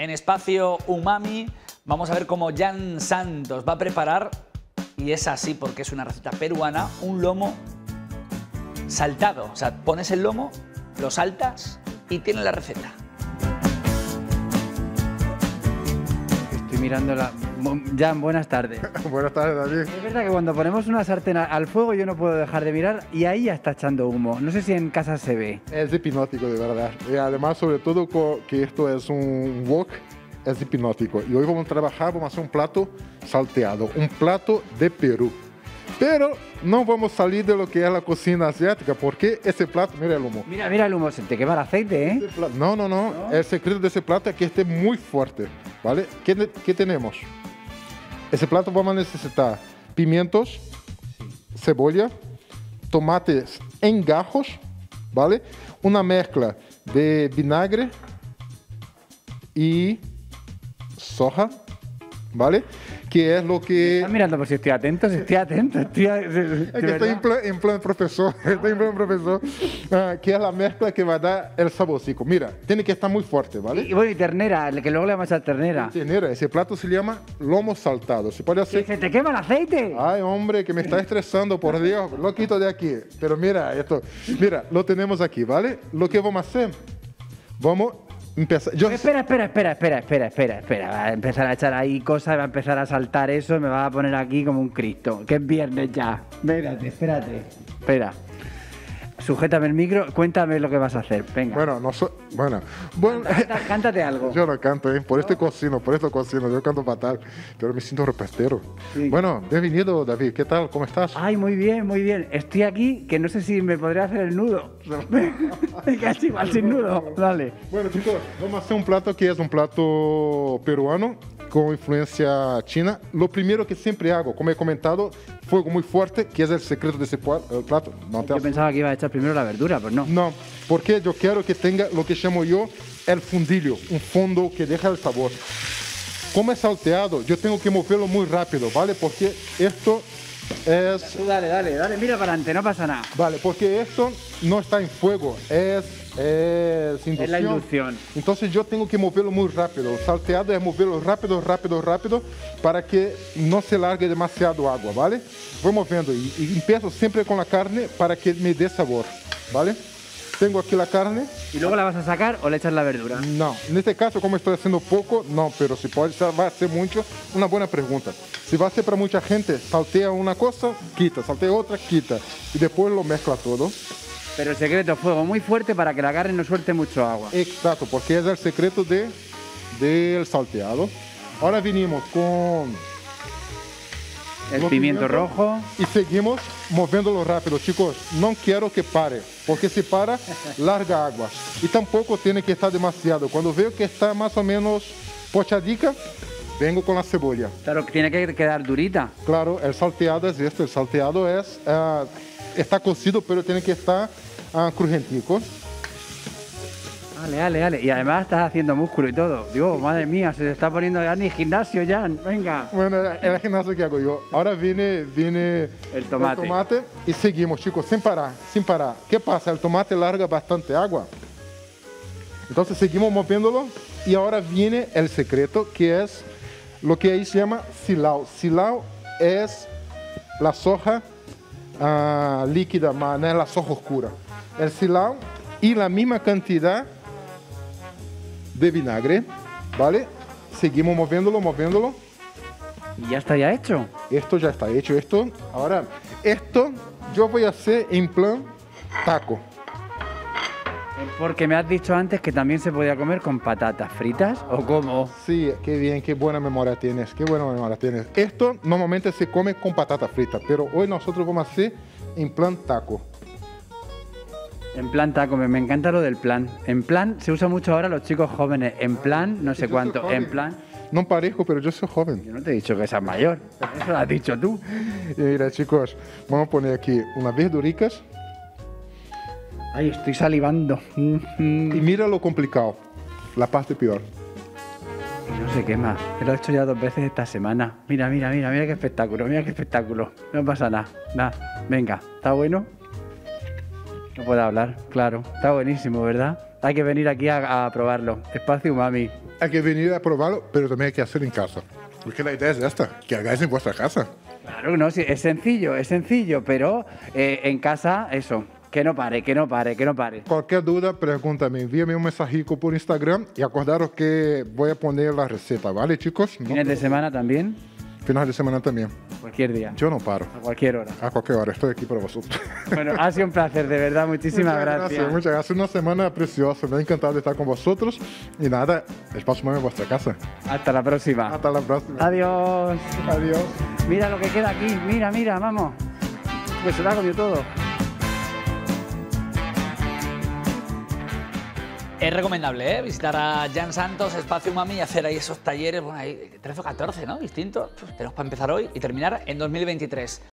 en Espacio Umami vamos a ver cómo Jan Santos va a preparar, y es así porque es una receta peruana, un lomo saltado. O sea, pones el lomo, lo saltas y tienes la receta. Estoy mirando la... Jan, buenas tardes. Buenas tardes, David. Es verdad que cuando ponemos una sartén al fuego yo no puedo dejar de mirar y ahí ya está echando humo. No sé si en casa se ve. Es hipnótico, de verdad. Y además, sobre todo, que esto es un wok, es hipnótico. Y hoy vamos a trabajar, vamos a hacer un plato salteado, un plato de Perú. Pero no vamos a salir de lo que es la cocina asiática, porque ese plato, mira el humo. Mira el humo, se te quema el aceite, ¿eh? No. El secreto de ese plato es que esté muy fuerte, ¿vale? ¿Qué tenemos? Ese plato vamos a necesitar pimientos, cebolla, tomates en gajos, ¿vale? Una mezcla de vinagre y soja, ¿vale? Que es lo que... ¿Estás mirando por si estoy atento? Si estoy atento, Es que estoy en plan profesor, que es la mezcla que va a dar el saborcito. Mira, tiene que estar muy fuerte, ¿vale? Y bueno, y ternera, que luego le vamos a echar ternera. Ternera, ese plato se llama lomo saltado. Se puede hacer... ¿Se te quema el aceite? Ay, hombre, que me está estresando, por Dios. Lo quito de aquí. Pero mira, esto, mira, lo tenemos aquí, ¿vale? Lo que vamos a hacer, vamos a empezar. Espera. Va a empezar a echar ahí cosas, va a empezar a saltar eso, me va a poner aquí como un Cristo. Que es viernes ya. Espérate. Espera. Sujétame el micro, cuéntame lo que vas a hacer. Venga. Bueno. Cántate algo. Yo no canto, ¿eh? Por esto cocino, yo canto fatal, pero me siento repostero. Sí. Bueno, bienvenido, David, ¿qué tal? ¿Cómo estás? Ay, muy bien. Estoy aquí, que no sé si me podría hacer el nudo. Casi igual sin nudo. Dale. Bueno, chicos, vamos a hacer un plato que es un plato peruano con influencia china. Lo primero que siempre hago, como he comentado, fuego muy fuerte, que es el secreto de ese plato. Yo pensaba que iba a echar primero la verdura, pues no. No, porque yo quiero que tenga lo que llamo yo el fundillo, un fondo que deja el sabor. Como es salteado, yo tengo que moverlo muy rápido, ¿vale? Porque esto es... Tú dale, mira para adelante, no pasa nada. Vale, porque esto no está en fuego, es inducción. Es la inducción. Entonces yo tengo que moverlo muy rápido. El salteado es moverlo rápido para que no se largue demasiado agua, ¿vale? Voy moviendo y empiezo siempre con la carne para que me dé sabor, ¿vale? Tengo aquí la carne. ¿Y luego la vas a sacar o le echas la verdura? No, en este caso, como estoy haciendo poco, no, pero si puede ser, va a ser mucho, una buena pregunta. Si va a ser para mucha gente, saltea una cosa, quita, saltea otra, quita. Y después lo mezcla todo. Pero el secreto es fuego muy fuerte para que la carne no suelte mucho agua. Exacto, porque es el secreto del salteado. Ahora venimos con el pimiento rojo. Y seguimos moviéndolo rápido, chicos. No quiero que pare, porque si para, larga agua. Y tampoco tiene que estar demasiado. Cuando veo que está más o menos pochadica, vengo con la cebolla. Claro, tiene que quedar durita. Claro, el salteado es esto. El salteado es... está cocido, pero tiene que estar crujentico. Dale. Y además estás haciendo músculo y todo. Dios, madre mía, se te está poniendo ya ni gimnasio, ya. Venga. Bueno, es el gimnasio que hago yo. Ahora viene el tomate. Y seguimos, chicos, sin parar. ¿Qué pasa? El tomate larga bastante agua. Entonces seguimos moviéndolo. Y ahora viene el secreto, que es lo que ahí se llama silao. Silao es la soja líquida, no es la soja oscura. El silao y la misma cantidad de vinagre, ¿vale? Seguimos moviéndolo. Y ya está hecho. Esto ya está hecho. Ahora, esto yo voy a hacer en plan taco. Porque me has dicho antes que también se podía comer con patatas fritas, ¿o cómo? Sí, qué bien, qué buena memoria tienes, Esto normalmente se come con patatas fritas, pero hoy nosotros vamos a hacer en plan taco. En plan taco, me encanta lo del plan. En plan se usa mucho ahora los chicos jóvenes. En plan, no sé cuánto. En plan... No parezco, pero yo soy joven. Yo no te he dicho que seas mayor. Eso lo has dicho tú. Y mira, chicos, vamos a poner aquí unas verduricas. Ay, estoy salivando. Y mira lo complicado, la parte peor. Y no se quema. Lo he hecho ya 2 veces esta semana. Mira qué espectáculo. No pasa nada. Venga, ¿está bueno? No puedo hablar, claro. Está buenísimo, ¿verdad? Hay que venir aquí a probarlo. Espacio Umami. hay que venir a probarlo, pero también hay que hacerlo en casa. Porque la idea es esta, que hagáis en vuestra casa. Claro, no, sí, es sencillo, pero en casa, eso, que no pare. Cualquier duda, pregúntame, envíame un mensajico por Instagram y acordaros que voy a poner la receta, ¿vale, chicos? No, Fines de semana también, final de semana también. cualquier día, Yo no paro. a cualquier hora. A cualquier hora, estoy aquí para vosotros. Bueno, ha sido un placer, de verdad, muchísimas gracias. Muchas gracias. Una semana preciosa. Me ha encantado estar con vosotros. Y nada, espacio más en vuestra casa. Hasta la próxima. Hasta la próxima. Adiós. Adiós. Mira lo que queda aquí, mira, vamos. Pues se lo ha comido todo. Es recomendable, visitar a Jan Santos, Espacio Umami, y hacer ahí esos talleres, bueno, hay 13 o 14, ¿no? Distintos. Tenemos para empezar hoy y terminar en 2023.